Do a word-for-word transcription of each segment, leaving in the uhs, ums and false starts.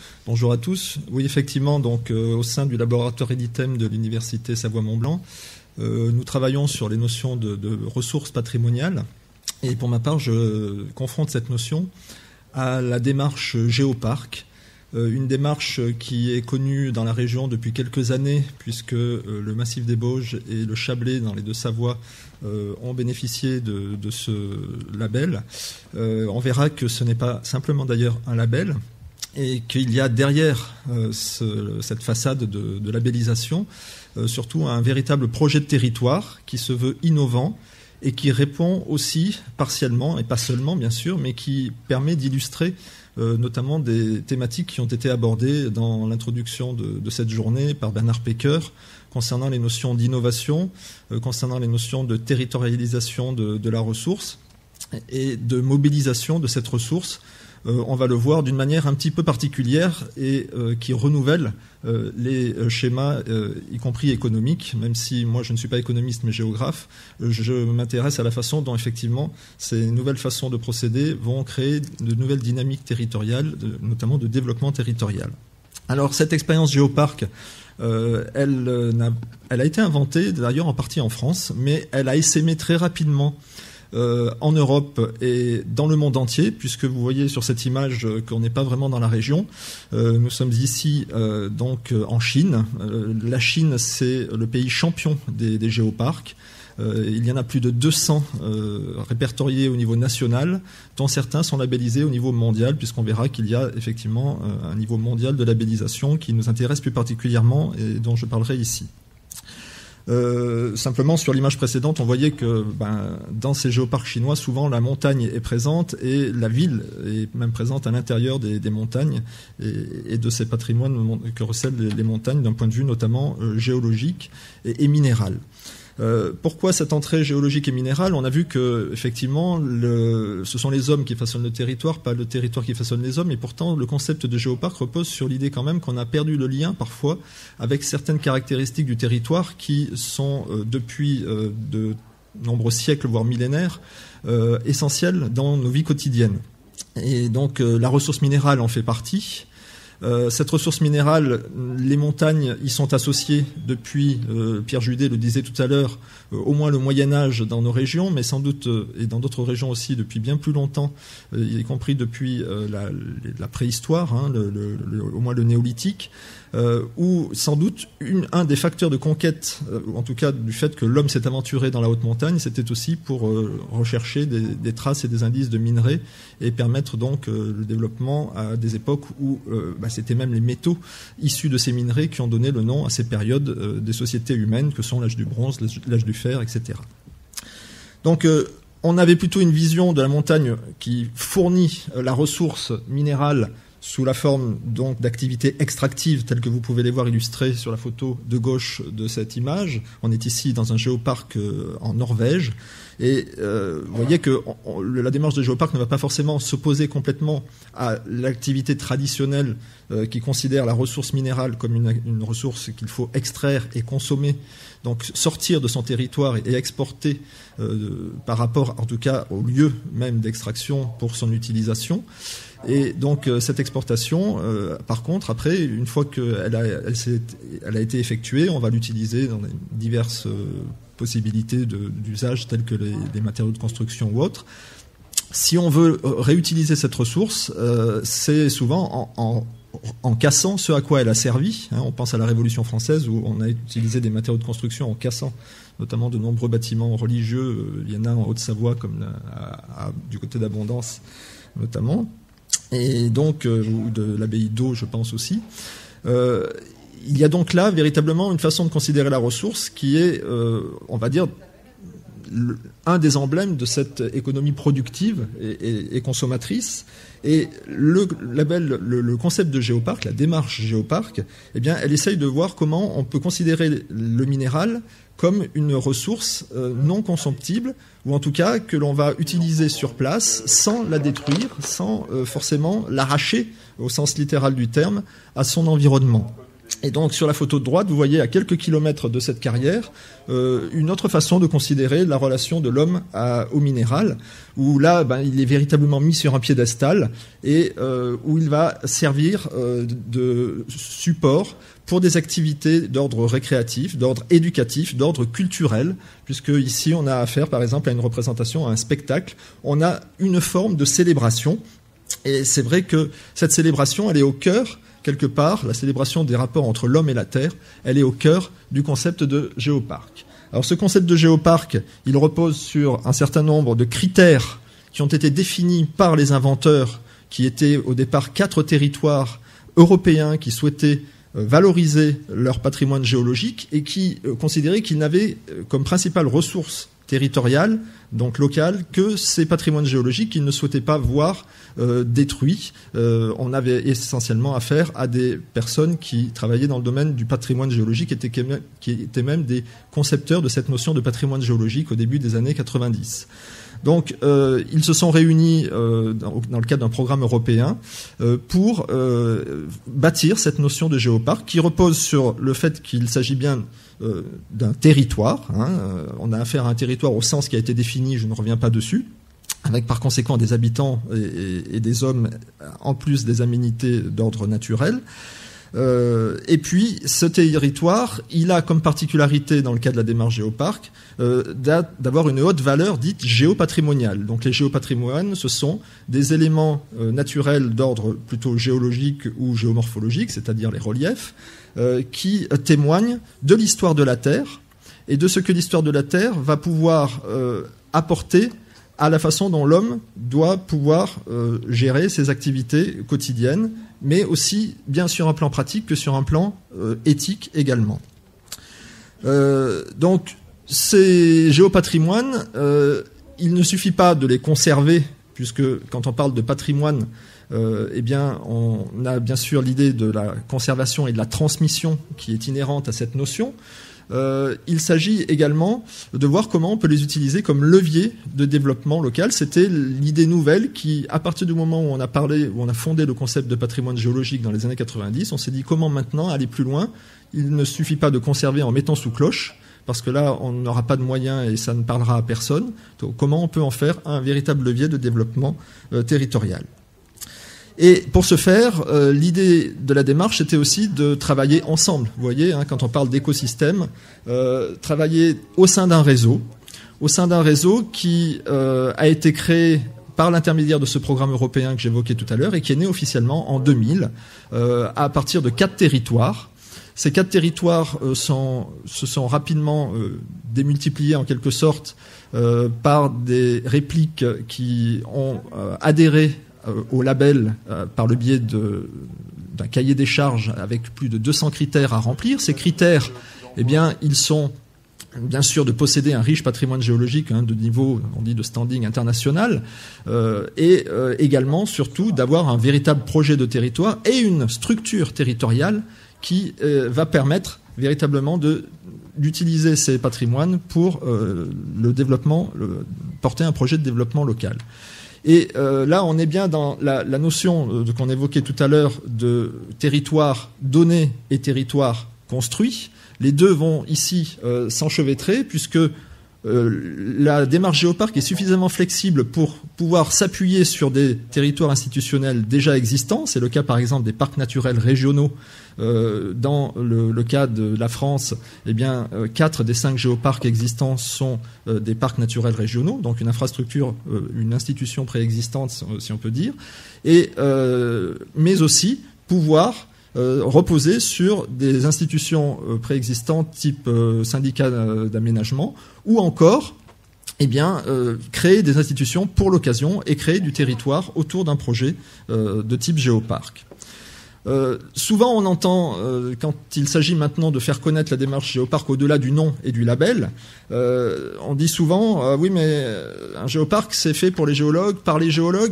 Bonjour à tous. Oui, effectivement, donc euh, au sein du laboratoire Editem de l'Université Savoie-Mont-Blanc, euh, nous travaillons sur les notions de, de ressources patrimoniales. Et pour ma part, je confronte cette notion à la démarche Géoparc, euh, une démarche qui est connue dans la région depuis quelques années, puisque euh, le massif des Bauges et le Chablais, dans les Deux-Savoies, euh, ont bénéficié de, de ce label. Euh, on verra que ce n'est pas simplement d'ailleurs un label, et qu'il y a derrière euh, ce, cette façade de, de labellisation euh, surtout un véritable projet de territoire qui se veut innovant et qui répond aussi partiellement, et pas seulement bien sûr, mais qui permet d'illustrer euh, notamment des thématiques qui ont été abordées dans l'introduction de, de cette journée par Bernard Pecker concernant les notions d'innovation, euh, concernant les notions de territorialisation de, de la ressource et de mobilisation de cette ressource. Euh, on va le voir d'une manière un petit peu particulière et euh, qui renouvelle euh, les schémas, euh, y compris économiques, même si moi je ne suis pas économiste mais géographe, euh, je m'intéresse à la façon dont effectivement ces nouvelles façons de procéder vont créer de nouvelles dynamiques territoriales, de, notamment de développement territorial. Alors cette expérience Géoparc, euh, elle, euh, n'a, elle a été inventée d'ailleurs en partie en France, mais elle a essaimé très rapidement Euh, en Europe et dans le monde entier, puisque vous voyez sur cette image euh, qu'on n'est pas vraiment dans la région. Euh, nous sommes ici euh, donc euh, en Chine. Euh, la Chine, c'est le pays champion des, des géoparcs. Euh, il y en a plus de deux cents euh, répertoriés au niveau national, dont certains sont labellisés au niveau mondial, puisqu'on verra qu'il y a effectivement euh, un niveau mondial de labellisation qui nous intéresse plus particulièrement et dont je parlerai ici. Euh, simplement sur l'image précédente on voyait que ben, dans ces géoparcs chinois souvent la montagne est présente et la ville est même présente à l'intérieur des, des montagnes et, et de ces patrimoines que recèlent les, les montagnes d'un point de vue notamment euh, géologique et, et minéral. Euh, pourquoi cette entrée géologique et minérale ? On a vu que effectivement, le, ce sont les hommes qui façonnent le territoire, pas le territoire qui façonne les hommes. Et pourtant, le concept de géoparc repose sur l'idée quand même qu'on a perdu le lien parfois avec certaines caractéristiques du territoire qui sont euh, depuis euh, de nombreux siècles, voire millénaires, euh, essentielles dans nos vies quotidiennes. Et donc, euh, la ressource minérale en fait partie. Euh, cette ressource minérale, les montagnes y sont associées depuis, euh, Pierre Judet le disait tout à l'heure, euh, au moins le Moyen-Âge dans nos régions, mais sans doute, euh, et dans d'autres régions aussi, depuis bien plus longtemps, euh, y compris depuis euh, la, la préhistoire, hein, le, le, le, au moins le néolithique, euh, où sans doute une, un des facteurs de conquête, euh, en tout cas du fait que l'homme s'est aventuré dans la haute montagne, c'était aussi pour euh, rechercher des, des traces et des indices de minerais et permettre donc euh, le développement à des époques où euh, bah, c'était même les métaux issus de ces minerais qui ont donné le nom à ces périodes euh, des sociétés humaines que sont l'âge du bronze, l'âge du fer, et cetera. Donc euh, on avait plutôt une vision de la montagne qui fournit euh, la ressource minérale sous la forme donc d'activités extractives telles que vous pouvez les voir illustrées sur la photo de gauche de cette image. On est ici dans un géoparc euh, en Norvège et euh, vous voyez que on, la démarche de géoparc ne va pas forcément s'opposer complètement à l'activité traditionnelle euh, qui considère la ressource minérale comme une, une ressource qu'il faut extraire et consommer, donc sortir de son territoire et, et exporter euh, par rapport en tout cas au lieu même d'extraction pour son utilisation. Et donc euh, cette exportation, euh, par contre, après, une fois qu'elle a, elle s'est, elle a été effectuée, on va l'utiliser dans diverses euh, possibilités de, d'usage telles que les, les matériaux de construction ou autres. Si on veut réutiliser cette ressource, euh, c'est souvent en, en, en cassant ce à quoi elle a servi. Hein, on pense à la Révolution française où on a utilisé des matériaux de construction en cassant notamment de nombreux bâtiments religieux. Il y en a en Haute-Savoie, comme la, à, à, du côté d'Abondance notamment. Et donc, euh, ou de l'abbaye d'Eau, je pense aussi. Euh, il y a donc là véritablement une façon de considérer la ressource qui est, euh, on va dire, le, un des emblèmes de cette économie productive et, et, et consommatrice. Et le label, le, le concept de géoparc, la démarche géoparc, eh bien, elle essaye de voir comment on peut considérer le minéral comme une ressource euh, non consomptible, ou en tout cas que l'on va utiliser sur place sans la détruire, sans euh, forcément l'arracher, au sens littéral du terme, à son environnement. Et donc sur la photo de droite, vous voyez à quelques kilomètres de cette carrière euh, une autre façon de considérer la relation de l'homme à, au minéral, où là ben, il est véritablement mis sur un piédestal et euh, où il va servir euh, de support pour des activités d'ordre récréatif, d'ordre éducatif, d'ordre culturel, puisque ici on a affaire par exemple à une représentation, à un spectacle, on a une forme de célébration, et c'est vrai que cette célébration elle est au cœur, quelque part, la célébration des rapports entre l'homme et la terre, elle est au cœur du concept de géoparc. Alors ce concept de géoparc, il repose sur un certain nombre de critères qui ont été définis par les inventeurs, qui étaient au départ quatre territoires européens qui souhaitaient valoriser leur patrimoine géologique et qui considéraient qu'ils n'avaient comme principale ressource territoriale, donc locale, que ces patrimoines géologiques qu'ils ne souhaitaient pas voir euh, détruits. Euh, on avait essentiellement affaire à des personnes qui travaillaient dans le domaine du patrimoine géologique, et étaient, qui étaient même des concepteurs de cette notion de patrimoine géologique au début des années quatre-vingt-dix. Donc, euh, ils se sont réunis euh, dans, dans le cadre d'un programme européen euh, pour euh, bâtir cette notion de géoparc qui repose sur le fait qu'il s'agit bien euh, d'un territoire. Hein, euh, on a affaire à un territoire au sens qui a été défini, je ne reviens pas dessus, avec par conséquent des habitants et, et, et des hommes, en plus des aménités d'ordre naturel. Euh, et puis, ce territoire, il a comme particularité, dans le cas de la démarche géoparc, euh, d'avoir une haute valeur dite géopatrimoniale. Donc, les géopatrimoines, ce sont des éléments euh, naturels d'ordre plutôt géologique ou géomorphologique, c'est-à-dire les reliefs, euh, qui témoignent de l'histoire de la Terre et de ce que l'histoire de la Terre va pouvoir euh, apporter à la façon dont l'homme doit pouvoir euh, gérer ses activités quotidiennes, mais aussi bien sur un plan pratique que sur un plan euh, éthique également. Euh, donc, ces géopatrimoines, euh, il ne suffit pas de les conserver, puisque quand on parle de patrimoine, euh, eh bien, on a bien sûr l'idée de la conservation et de la transmission qui est inhérente à cette notion. Euh, il s'agit également de voir comment on peut les utiliser comme levier de développement local. C'était l'idée nouvelle qui, à partir du moment où on a parlé, où on a fondé le concept de patrimoine géologique dans les années quatre-vingt-dix, on s'est dit comment maintenant aller plus loin. Il ne suffit pas de conserver en mettant sous cloche, parce que là, on n'aura pas de moyens et ça ne parlera à personne. Donc, comment on peut en faire un véritable levier de développement euh, territorial. Et pour ce faire, euh, l'idée de la démarche, c'était aussi de travailler ensemble. Vous voyez, hein, quand on parle d'écosystème, euh, travailler au sein d'un réseau, au sein d'un réseau qui euh, a été créé par l'intermédiaire de ce programme européen que j'évoquais tout à l'heure et qui est né officiellement en deux mille, euh, à partir de quatre territoires. Ces quatre territoires euh, sont, se sont rapidement euh, démultipliés en quelque sorte euh, par des répliques qui ont euh, adhéré au label euh, par le biais de, d'un cahier des charges avec plus de deux cents critères à remplir. Ces critères, eh bien, ils sont bien sûr de posséder un riche patrimoine géologique hein, de niveau, on dit de standing international, euh, et euh, également, surtout, d'avoir un véritable projet de territoire et une structure territoriale qui euh, va permettre véritablement de d'utiliser ces patrimoines pour euh, le développement, le, porter un projet de développement local. Et euh, là, on est bien dans la, la notion euh, qu'on évoquait tout à l'heure de territoire donné et territoire construit. Les deux vont ici euh, s'enchevêtrer puisque euh, la démarche géoparc est suffisamment flexible pour pouvoir s'appuyer sur des territoires institutionnels déjà existants. C'est le cas par exemple des parcs naturels régionaux. Euh, dans le, le cas de la France, eh bien, euh, quatre des cinq géoparcs existants sont euh, des parcs naturels régionaux, donc une infrastructure, euh, une institution préexistante, si on peut dire, et, euh, mais aussi pouvoir euh, reposer sur des institutions euh, préexistantes type euh, syndicat d'aménagement, ou encore eh bien, euh, créer des institutions pour l'occasion et créer du territoire autour d'un projet euh, de type géoparc. Euh, souvent, on entend, euh, quand il s'agit maintenant de faire connaître la démarche géoparc au-delà du nom et du label, euh, on dit souvent, euh, oui, mais un géoparc, c'est fait pour les géologues, par les géologues.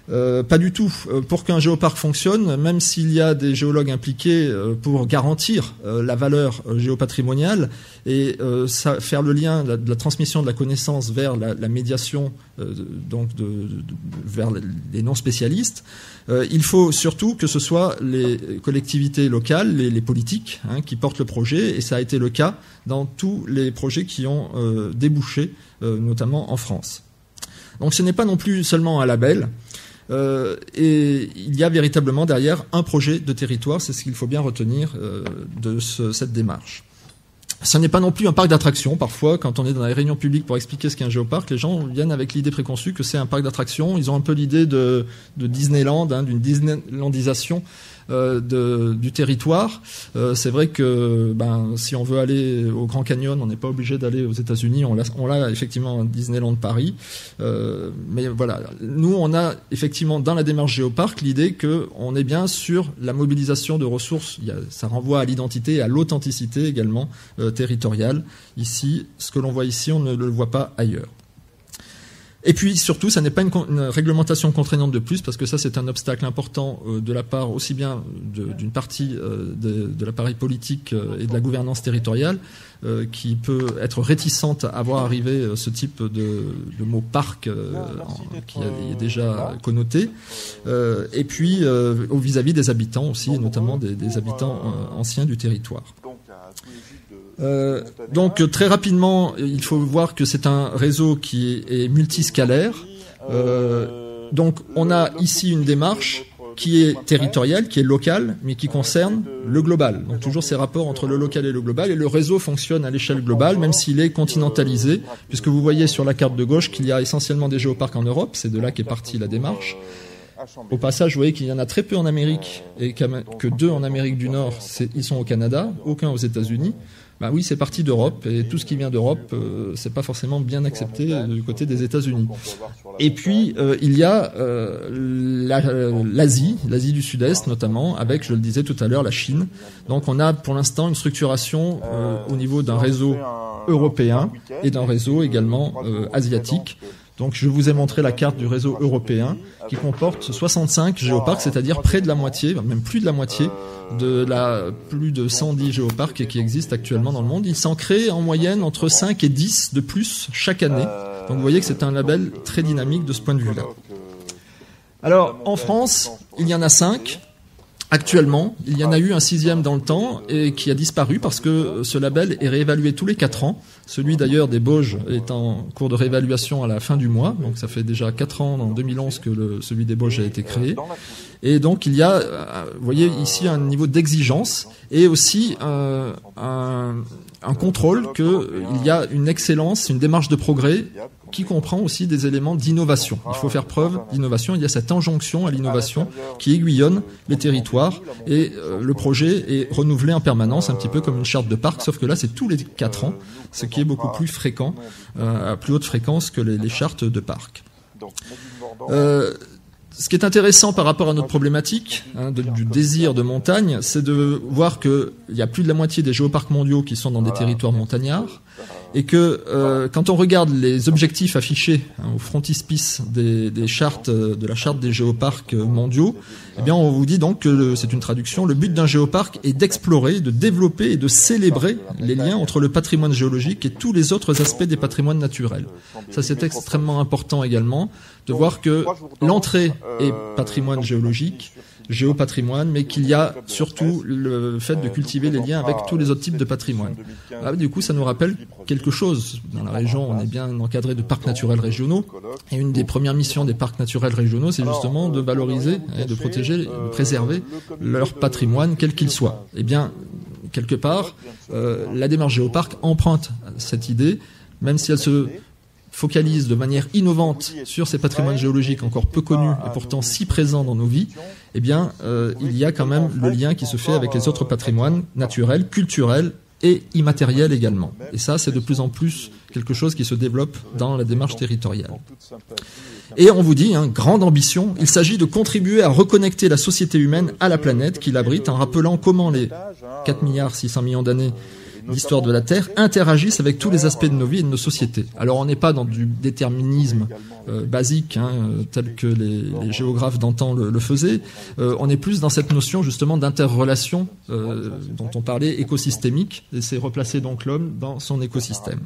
Euh, pas du tout. Euh, pour qu'un géoparc fonctionne, même s'il y a des géologues impliqués euh, pour garantir euh, la valeur euh, géopatrimoniale et euh, ça, faire le lien de la, de la transmission de la connaissance vers la, la médiation, euh, donc de, de, de, vers les non-spécialistes, euh, il faut surtout que ce soit les collectivités locales, les, les politiques, hein, qui portent le projet, et ça a été le cas dans tous les projets qui ont euh, débouché, euh, notamment en France. Donc ce n'est pas non plus seulement un label. Euh, et il y a véritablement derrière un projet de territoire, c'est ce qu'il faut bien retenir euh, de ce, cette démarche. Ce n'est pas non plus un parc d'attractions. Parfois, quand on est dans les réunions publiques pour expliquer ce qu'est un géoparc, les gens viennent avec l'idée préconçue que c'est un parc d'attractions. Ils ont un peu l'idée de, de Disneyland, hein, d'une Disneylandisation euh, de, du territoire. Euh, c'est vrai que ben, si on veut aller au Grand Canyon, on n'est pas obligé d'aller aux États-Unis. On l'a, on l'a effectivement à Disneyland Paris. Euh, mais voilà, nous, on a effectivement dans la démarche géoparc l'idée qu'on est bien sur la mobilisation de ressources. Il y a, ça renvoie à l'identité et à l'authenticité également euh, territoriale. Ici, ce que l'on voit ici, on ne le voit pas ailleurs. Et puis surtout, ça n'est pas une, une réglementation contraignante de plus, parce que ça c'est un obstacle important euh, de la part aussi bien de, d'une partie euh, de, de l'appareil politique euh, et de la gouvernance territoriale, euh, qui peut être réticente à voir arriver euh, ce type de, de mot parc euh, en, qui est déjà connoté, euh, et puis euh, vis-à-vis des habitants aussi, et notamment des, des habitants euh, anciens du territoire. Euh, donc très rapidement, il faut voir que c'est un réseau qui est multiscalaire. Euh, donc on a ici une démarche qui est territoriale, qui est locale, mais qui concerne le global. Donc toujours ces rapports entre le local et le global, et le réseau fonctionne à l'échelle globale, même s'il est continentalisé, puisque vous voyez sur la carte de gauche qu'il y a essentiellement des géoparcs en Europe, c'est de là qu'est partie la démarche. Au passage, vous voyez qu'il y en a très peu en Amérique, et que deux en Amérique du Nord, c'est, ils sont au Canada, aucun aux États-Unis. Ben oui, c'est parti d'Europe, et tout ce qui vient d'Europe, euh, c'est pas forcément bien accepté euh, du côté des États-Unis. Et puis euh, il y a euh, la, l'Asie, l'Asie du Sud-Est notamment, avec, je le disais tout à l'heure, la Chine. Donc on a pour l'instant une structuration euh, au niveau d'un réseau européen et d'un réseau également euh, asiatique. Donc je vous ai montré la carte du réseau européen qui comporte soixante-cinq géoparcs, c'est-à-dire près de la moitié, même plus de la moitié, de la plus de cent dix géoparcs qui existent actuellement dans le monde. Il s'en crée en moyenne entre cinq et dix de plus chaque année. Donc vous voyez que c'est un label très dynamique de ce point de vue-là. Alors en France, il y en a cinq. Actuellement, il y en a eu un sixième dans le temps et qui a disparu parce que ce label est réévalué tous les quatre ans. Celui d'ailleurs des Bauges est en cours de réévaluation à la fin du mois. Donc ça fait déjà quatre ans, en deux mille onze, que le, celui des Bauges a été créé. Et donc il y a, vous voyez ici, un niveau d'exigence et aussi euh, un, un contrôle qu'il y a une excellence, une démarche de progrès qui comprend aussi des éléments d'innovation. Il faut faire preuve d'innovation. Il y a cette injonction à l'innovation qui aiguillonne les territoires et euh, le projet est renouvelé en permanence, un petit peu comme une charte de parc, sauf que là c'est tous les quatre ans, ce qui est beaucoup plus fréquent, euh, à plus haute fréquence que les, les chartes de parc. Euh, Ce qui est intéressant par rapport à notre problématique hein, de, du désir de montagne, c'est de voir qu'il y a plus de la moitié des géoparcs mondiaux qui sont dans des territoires montagnards, et que euh, quand on regarde les objectifs affichés hein, au frontispice des, des chartes, de la charte des géoparcs mondiaux, eh bien on vous dit donc que le, c'est une traduction. Le but d'un géoparc est d'explorer, de développer et de célébrer les liens entre le patrimoine géologique et tous les autres aspects des patrimoines naturels. Ça c'est extrêmement important également de voir que l'entrée est patrimoine géologique, géopatrimoine, mais qu'il y a surtout le fait de cultiver les liens avec tous les autres types de patrimoine. Ah, du coup, ça nous rappelle quelque chose. Dans la région, on est bien encadré de parcs naturels régionaux, et une des premières missions des parcs naturels régionaux, c'est justement de valoriser, et de protéger, de préserver leur patrimoine, quel qu'il soit. Eh bien, quelque part, euh, la démarche géoparc emprunte cette idée, même si elle se focalise de manière innovante sur ces patrimoines géologiques encore peu connus et pourtant si présents dans nos vies, eh bien, euh, il y a quand même le lien qui se fait avec les autres patrimoines naturels, culturels et immatériels également. Et ça, c'est de plus en plus quelque chose qui se développe dans la démarche territoriale. Et on vous dit, hein, grande ambition, il s'agit de contribuer à reconnecter la société humaine à la planète qui l'abrite en rappelant comment les quatre milliards six cents millions d'années d'histoire de la Terre interagissent avec tous les aspects de nos vies et de nos sociétés. Alors on n'est pas dans du déterminisme euh, basique, hein, tel que les, les géographes d'antan le, le faisaient. Euh, on est plus dans cette notion justement d'interrelation euh, dont on parlait, écosystémique, et c'est replacer donc l'homme dans son écosystème.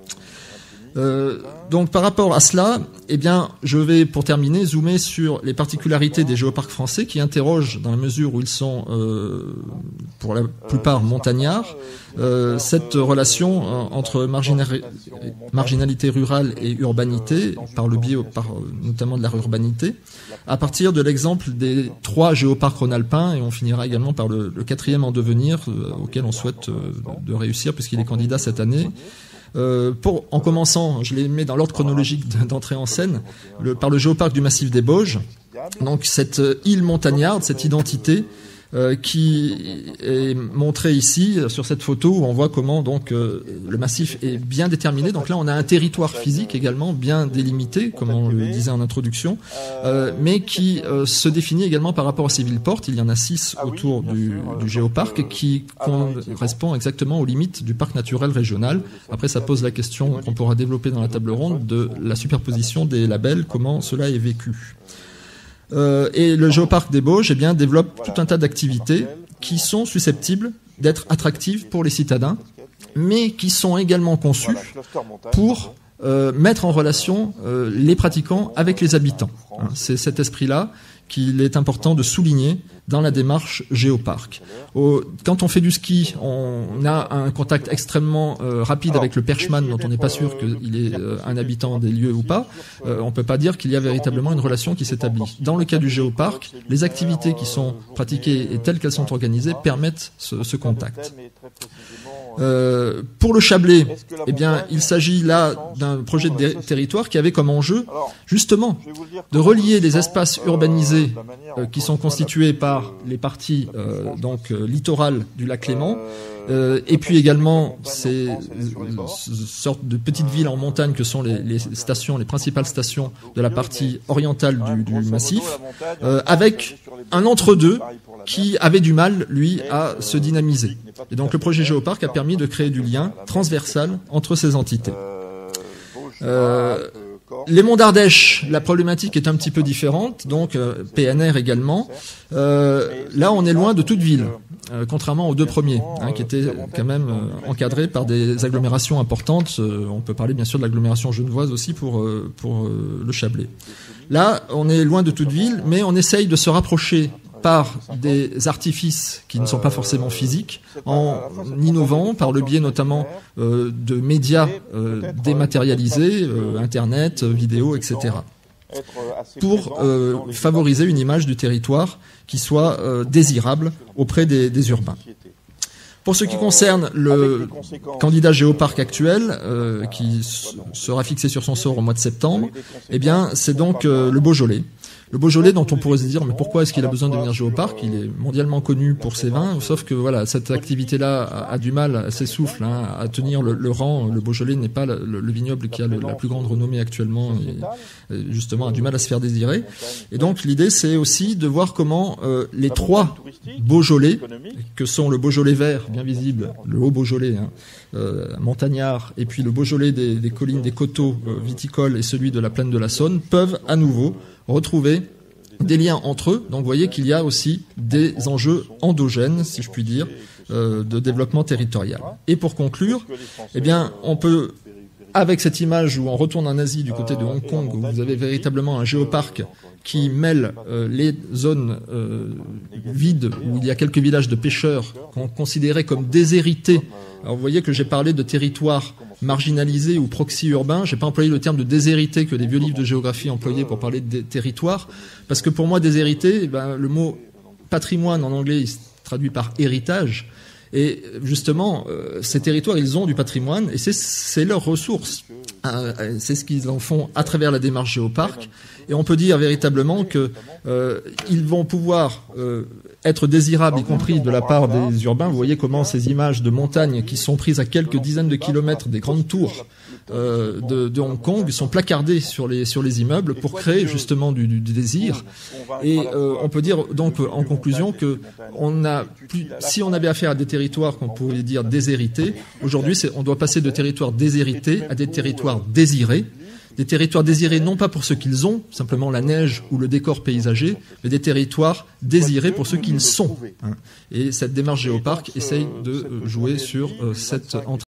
Euh, donc par rapport à cela, eh bien, je vais pour terminer zoomer sur les particularités des géoparcs français qui interrogent, dans la mesure où ils sont euh, pour la plupart montagnards, euh, cette relation euh, entre marginali- marginalité rurale et urbanité, par le biais par, notamment de la rurbanité, à partir de l'exemple des trois géoparcs rhône-alpins, et on finira également par le, le quatrième en devenir, euh, auquel on souhaite euh, de réussir puisqu'il est candidat cette année. Euh, pour, en commençant, je les mets dans l'ordre chronologique d'entrée en scène, le, par le géoparc du massif des Bauges. Donc cette euh, île montagnarde, cette identité euh, qui est montrée ici sur cette photo où on voit comment donc euh, le massif est bien déterminé. Donc là, on a un territoire physique également bien délimité, comme on le disait en introduction, euh, mais qui euh, se définit également par rapport à ces villes-portes. Il y en a six autour du, du géoparc qui correspond exactement aux limites du parc naturel régional. Après, ça pose la question qu'on pourra développer dans la table ronde de la superposition des labels, comment cela est vécu. Euh, et le géoparc des Bauges, eh bien, développe tout un tas d'activités qui sont susceptibles d'être attractives pour les citadins, mais qui sont également conçues pour euh, mettre en relation euh, les pratiquants avec les habitants. Hein, c'est cet esprit-là qu'il est important de souligner dans la démarche géoparc. Au, quand on fait du ski, on a un contact extrêmement euh, rapide avec le perchman, dont on n'est pas sûr qu'il est euh, un habitant des lieux ou pas. Euh, on ne peut pas dire qu'il y a véritablement une relation qui s'établit. Dans le cas du géoparc, les activités qui sont pratiquées et telles qu'elles sont organisées permettent ce, ce contact. Euh, pour le Chablais, eh bien, il s'agit là d'un projet de dé- territoire qui avait comme enjeu, justement, de relier les espaces urbanisés euh, qui sont constitués par les parties euh, donc euh, littorales du lac Léman, euh, et puis également ces euh, sortes de petites villes en montagne que sont les, les stations, les principales stations de la partie orientale du, du massif, euh, avec un entre-deux qui avait du mal, lui, à se dynamiser. Et donc le projet Géoparc a permis de créer du lien transversal entre ces entités. Euh, les monts d'Ardèche, la problématique est un petit peu différente, donc euh, P N R également. Euh, là, on est loin de toute ville, euh, contrairement aux deux premiers, hein, qui étaient quand même euh, encadrés par des agglomérations importantes. Euh, on peut parler bien sûr de l'agglomération genevoise aussi pour, euh, pour euh, le Chablais. Là, on est loin de toute ville, mais on essaye de se rapprocher par des artifices qui ne sont pas forcément physiques, en innovant par le biais notamment euh, de médias euh, dématérialisés, euh, Internet, vidéo, et cetera, pour euh, favoriser une image du territoire qui soit euh, désirable auprès des, des urbains. Pour ce qui concerne le candidat géoparc actuel, euh, qui sera fixé sur son sort au mois de septembre, eh bien, c'est donc euh, le Beaujolais. Le Beaujolais, dont on pourrait se dire, mais pourquoi est-ce qu'il a besoin de devenir géoparc? Il est mondialement connu pour ses vins, sauf que voilà, cette activité-là a, a du mal, s'essouffle, hein, à tenir le, le rang. Le Beaujolais n'est pas le, le vignoble qui a le, la plus grande renommée actuellement, et, et justement a du mal à se faire désirer. Et donc l'idée, c'est aussi de voir comment euh, les trois Beaujolais, que sont le Beaujolais vert, bien visible, le haut Beaujolais, hein, euh, montagnard, et puis le Beaujolais des, des collines, des coteaux euh, viticoles et celui de la plaine de la Saône, peuvent à nouveau retrouver des liens entre eux. Donc vous voyez qu'il y a aussi des enjeux endogènes, si je puis dire, euh, de développement territorial. Et pour conclure, eh bien, on peut, avec cette image où on retourne en Asie du côté de Hong Kong, où vous avez véritablement un géoparc qui mêle euh, les zones euh, vides, où il y a quelques villages de pêcheurs qu'on considérait comme déshérités. Alors vous voyez que j'ai parlé de territoires marginalisés ou proxy-urbains. Je n'ai pas employé le terme de déshérité que les vieux livres de géographie employaient pour parler de territoires, parce que pour moi, déshérité, eh ben, le mot patrimoine en anglais, il se traduit par héritage. Et justement, euh, ces territoires, ils ont du patrimoine, et c'est, c'est leur ressource. Euh, c'est ce qu'ils en font à travers la démarche géoparc. Et on peut dire véritablement que euh, ils vont pouvoir euh, être désirables, y compris de la part des urbains. Vous voyez comment ces images de montagnes qui sont prises à quelques dizaines de kilomètres des grandes tours euh, de, de Hong Kong sont placardés sur les sur les immeubles pour créer justement du, du désir. Et euh, on peut dire donc en conclusion que on a plus, si on avait affaire à des territoires qu'on pourrait dire déshérités, aujourd'hui c'est, on doit passer de territoires déshérités à des territoires désirés. Des territoires désirés non pas pour ce qu'ils ont, simplement la neige ou le décor paysager, mais des territoires désirés pour ce qu'ils sont. Et cette démarche Géoparc essaye de jouer sur cette entrée.